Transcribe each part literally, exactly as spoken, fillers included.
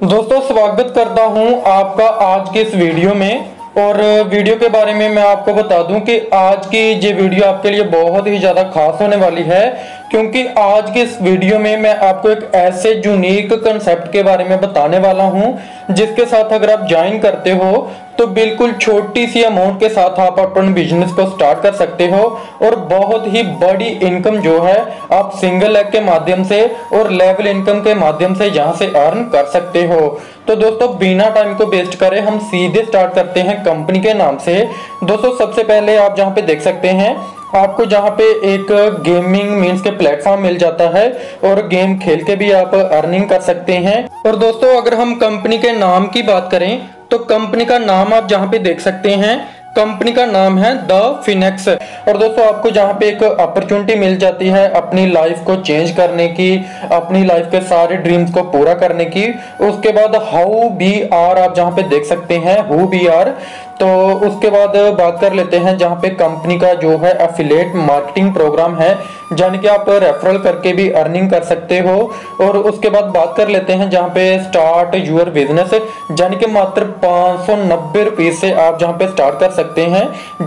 दोस्तों स्वागत करता हूं आपका आज के इस वीडियो में। और वीडियो के बारे में मैं आपको बता दूं कि आज की ये वीडियो आपके लिए बहुत ही ज़्यादा खास होने वाली है, क्योंकि आज के इस वीडियो में मैं आपको एक ऐसे यूनिक कंसेप्ट के बारे में बताने वाला हूं जिसके साथ अगर आप ज्वाइन करते हो तो बिल्कुल छोटी सी अमाउंट के साथ आप अपने बिजनेस को स्टार्ट कर सकते हो और बहुत ही बड़ी इनकम जो है आप सिंगल लेग के माध्यम से और लेवल इनकम के माध्यम से यहां से अर्न कर सकते हो। तो दोस्तों बिना टाइम को वेस्ट करे हम सीधे स्टार्ट करते हैं कंपनी के नाम से। दोस्तों सबसे पहले आप जहां पे देख सकते हैं आपको जहां पे एक गेमिंग मींस के प्लेटफॉर्म मिल जाता है और गेम खेल के भी आप अर्निंग कर सकते हैं। और दोस्तों अगर हम कंपनी के नाम की बात करें तो कंपनी का नाम आप जहां पे देख सकते हैं, कंपनी का नाम है द फिनेक्स। और दोस्तों आपको जहां पे एक अपॉर्चुनिटी मिल जाती है अपनी लाइफ को चेंज करने की, अपनी लाइफ के सारे ड्रीम्स को पूरा करने की। उसके बाद हाउ बी आर आप जहां पे देख सकते हैं, हु बी आर। तो उसके बाद बात कर लेते हैं जहां पे कंपनी का जो है एफिलिएट मार्केटिंग प्रोग्राम है, यानी कि आप रेफरल करके भी अर्निंग कर सकते हो। और उसके बाद बात कर लेते हैं जहां पे स्टार्ट यूर बिजनेस, यानी कि मात्र पाँच सौ नब्बे रुपये से आप जहां पे स्टार्ट कर सकते हैं,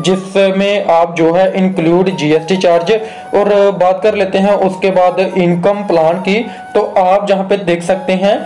जिसमें आप जो है इंक्लूड जीएसटी चार्ज। और बात कर लेते हैं उसके बाद इनकम प्लान की, तो आप जहां पे देख सकते हैं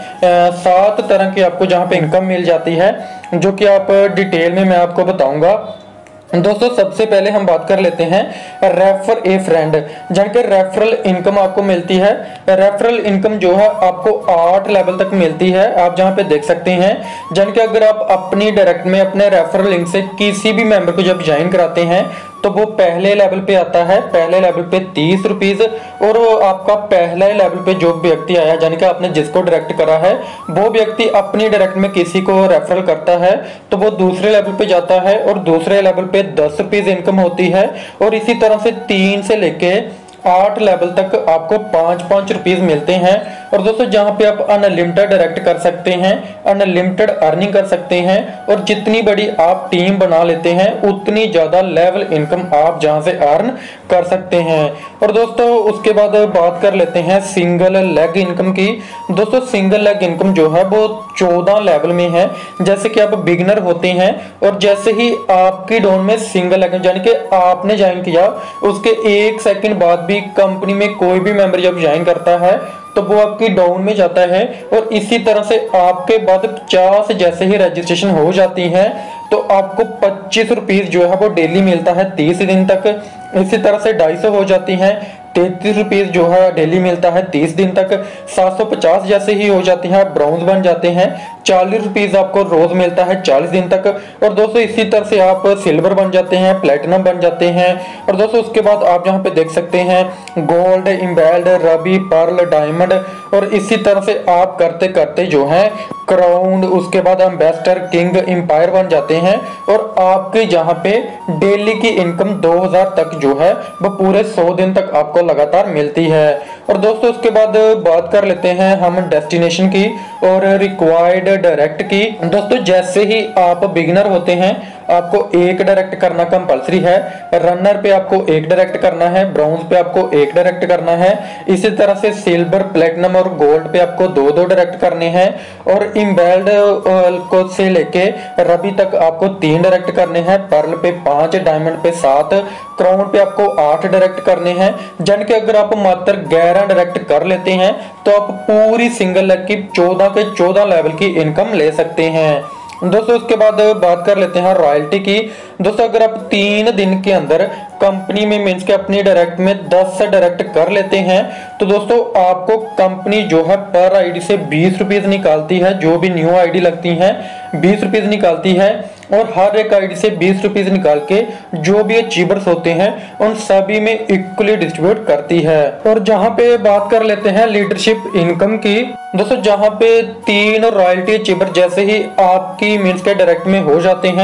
सात तरह की आपको जहां पे इनकम मिल जाती है, जो कि आप डिटेल में मैं आपको बताऊंगा। दोस्तों सबसे पहले हम बात कर लेते हैं रेफर ए फ्रेंड, यानी कि रेफरल इनकम आपको मिलती है। रेफरल इनकम जो है आपको आठ लेवल तक मिलती है, आप जहां पे देख सकते हैं। यानी कि अगर आप अपनी डायरेक्ट में अपने रेफरल लिंक से किसी भी मेंबर को जब ज्वाइन कराते हैं तो वो पहले लेवल पे आता है, पहले लेवल पे तीस रुपीज। और आपका पहला लेवल पे जो व्यक्ति आया, यानी कि आपने जिसको डायरेक्ट करा है, वो व्यक्ति अपनी डायरेक्ट में किसी को रेफरल करता है तो वो दूसरे लेवल पे जाता है और दूसरे लेवल पे दस रुपीज इनकम होती है। और इसी तरह से तीन से लेके आठ लेवल तक आपको पांच पांच रुपीज मिलते हैं। और दोस्तों जहां पे आप अनलिमिटेड डायरेक्ट कर सकते हैं, अनलिमिटेड अर्निंग कर सकते हैं, और जितनी बड़ी आप टीम बना लेते हैं उतनी ज्यादा लेवल इनकम आप जहां से अर्न कर सकते हैं। और दोस्तों उसके बाद बात कर लेते हैं सिंगल लेग इनकम की। दोस्तों सिंगल लेग इनकम जो है वो चौदह लेवल में है। जैसे कि आप बिगिनर होते हैं और जैसे ही आपकी डाउन में सिंगल लेग, यानी कि आपने ज्वाइन किया उसके एक सेकंड बाद भी कंपनी में कोई भी मेंबर जब ज्वाइन करता है तो वो आपकी डाउन में जाता है। और इसी तरह से आपके बाद पचास जैसे ही रजिस्ट्रेशन हो जाती है तो आपको पच्चीस रुपीज जो है वो डेली मिलता है तीस दिन तक। इसी तरह से ढाई सौ हो जाती है, तैतीस रुपीज जो है डेली मिलता है तीस दिन तक। सात सौ पचास जैसे ही हो जाती है ब्राउन्स बन जाते हैं, चालीस रुपीज आपको रोज मिलता है चालीस दिन तक। और दोस्तों इसी तरह से आप सिल्वर बन जाते हैं, प्लेटिनम बन जाते हैं। और दोस्तों उसके बाद आप जहां पे देख सकते हैं gold, emerald, ruby, pearl, diamond. और इसी तरह से आप करते करते जो है क्राउन, उसके बाद एम्बेसडर, किंग, एम्पायर बन जाते हैं। और आपके जहां पे डेली की इनकम दो हज़ार तक जो है वो पूरे सौ दिन तक आपको लगातार मिलती है। और दोस्तों उसके बाद बात कर लेते हैं हम डेस्टिनेशन की और रिक्वायर्ड डायरेक्ट की। दोस्तों जैसे ही आप बिगिनर होते हैं आपको एक डायरेक्ट करना कंपलसरी है, रनर पे आपको एक डायरेक्ट करना है, ब्राउन्स पे आपको एक डायरेक्ट करना है। इसी तरह से सिल्वर, प्लेटिनम और गोल्ड पे आपको दो दो डायरेक्ट करने हैं। और इम्बेल्ड को से लेके रबी तक आपको तीन डायरेक्ट करने हैं, पर्ल पे पांच, डायमंड पे सात, क्राउन पे आपको आठ डायरेक्ट करने हैं। जन के अगर आप मात्र ग्यारह डायरेक्ट कर लेते हैं तो आप पूरी सिंगल लेग की चौदह के चौदह लेवल की इनकम ले सकते हैं। दोस्तों उसके बाद बात कर लेते हैं रॉयल्टी की। दोस्तों अगर आप तीन दिन के अंदर कंपनी में मीन्स के अपनी डायरेक्ट में दस से डायरेक्ट कर लेते हैं तो दोस्तों आपको कंपनी जो है पर आईडी से बीस रुपीज निकालती है, जो भी न्यू आईडी लगती है बीस रुपीज निकालती है। और हर एक आईडी से बीस रुपीज निकाल के जो भी अचीवर्स होते हैं उन सभी में इक्वली डिस्ट्रीब्यूट करती है। और जहां पे बात कर लेते हैं लीडरशिप इनकम की। दोस्तों जहां पे तीन रॉयल्टी अचीवर जैसे ही आपकी मीन्स के डायरेक्ट में हो जाते हैं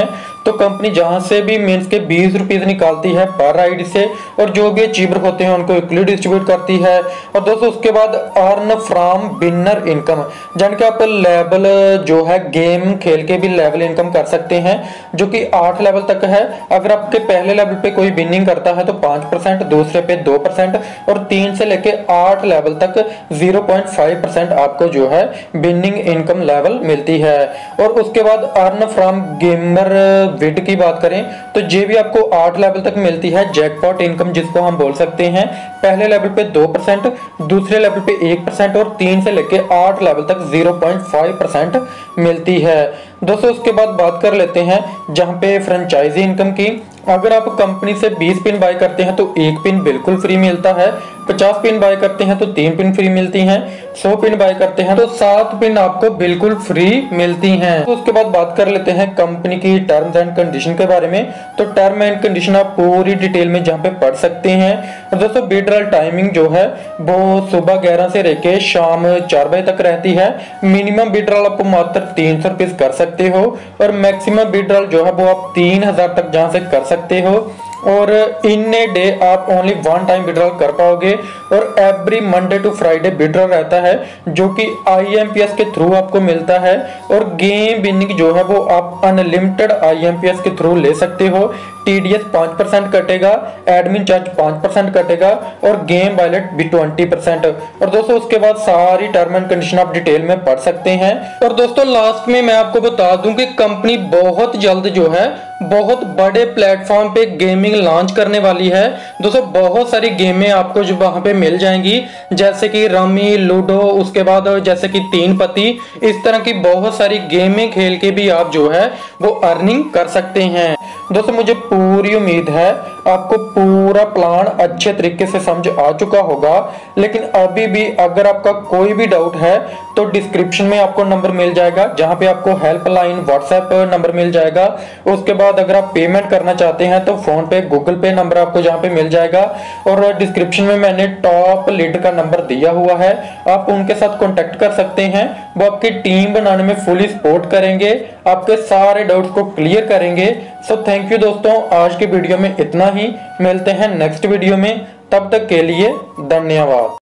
तो कंपनी जहां से भी मीन्स के बीस रुपीज निकालती है पर आईडी से, और जो भी अचीवर होते हैं उनको इक्वली डिस्ट्रीब्यूट करती है। और दोस्तों उसके बाद अर्न फ्रॉम विनर इनकम, जान के आप लेवल जो है गेम खेल के भी लेवल इनकम कर सकते हैं, जो कि आठ लेवल तक है। अगर आपके पहले लेवल पे कोई विनिंग करता है तो पांच परसेंट, दूसरे पे दो परसेंट, और तीन से लेके आठ लेवल तक ज़ीरो पॉइंट फाइव परसेंट आपको जो है विनिंग इनकम लेवल मिलती है। और उसके बाद अर्न फ्रॉम गेमर विड की बात करें तो ये भी आपको आठ लेवल तक मिलती है। जैकपॉट इनकम जिसको हम बोल सकते हैं, पहले लेवल पे दो परसेंट, दूसरे लेवल पे एक परसेंट, और तीन से लेके आठ लेवल तक ज़ीरो पॉइंट फाइव परसेंट मिलती है। दोस्तों उसके बाद बात कर लेते हैं जहां पे फ्रेंचाइजी इनकम की। अगर आप कंपनी से बीस पिन बाय करते हैं तो एक पिन बिल्कुल फ्री मिलता है, पचास पिन बाय करते हैं तो तीन पिन फ्री मिलती हैं, सौ पिन बाय करते हैं तो सात पिन आपको बिल्कुल फ्री मिलती हैं। तो उसके बाद बात कर लेते हैं कंपनी की टर्म्स एंड कंडीशन के बारे में। तो टर्म एंड कंडीशन आप पूरी डिटेल में जहाँ पे पढ़ सकते हैं। और दोस्तों विड्रॉल टाइमिंग जो है वो सुबह ग्यारह से लेके शाम चार बजे तक रहती है। मिनिमम विड्रॉल आप मात्र तीन सौ रुपीज कर सकते हो, और मैक्सिमम विड्रॉल जो है वो आप तीन हजार तक जहाँ से कर सकते हो। और इन ए डे आप ओनली वन टाइम विड्रॉल कर पाओगे, और every Monday to Friday withdrawal रहता है जो कि आई एम पी एस के थ्रू आपको मिलता है। और गेम विनिंग जो है वो आप unlimited I M P S के थ्रू ले सकते हो। टी डी एस पांच परसेंट कटेगा, एडमिन चार्ज पांच परसेंट कटेगा, और गेम वायलेट भी ट्वेंटी परसेंट। और दोस्तों उसके बाद सारी टर्म एंड कंडीशन आप डिटेल में पढ़ सकते हैं। और दोस्तों लास्ट में मैं आपको बता दूं कि कंपनी बहुत जल्द जो है बहुत बड़े प्लेटफॉर्म पे गेमिंग लॉन्च करने वाली है। दोस्तों बहुत सारी गेमें आपको जो वहां पे मिल जाएंगी, जैसे कि रमी, लूडो, उसके बाद जैसे कि तीन पत्ती, इस तरह की बहुत सारी गेमें खेल के भी आप जो है वो अर्निंग कर सकते हैं। दोस्तों मुझे पूरी उम्मीद है आपको पूरा प्लान अच्छे तरीके से समझ आ चुका होगा, लेकिन अभी भी अगर आपका कोई भी डाउट है तो डिस्क्रिप्शन में आपको नंबर मिल जाएगा, जहां पे आपको हेल्पलाइन व्हाट्सएप नंबर मिल जाएगा। उसके बाद अगर आप पेमेंट करना चाहते हैं तो फोन पे, गूगल पे नंबर आपको जहां पे मिल जाएगा, और डिस्क्रिप्शन में मैंने टॉप लीड का नंबर दिया हुआ है, आप उनके साथ कॉन्टेक्ट कर सकते हैं। वो आपकी टीम बनाने में फुली सपोर्ट करेंगे, आपके सारे डाउट्स को क्लियर करेंगे। सो थैंक यू दोस्तों, आज के वीडियो में इतना ही। मिलते हैं नेक्स्ट वीडियो में, तब तक के लिए धन्यवाद।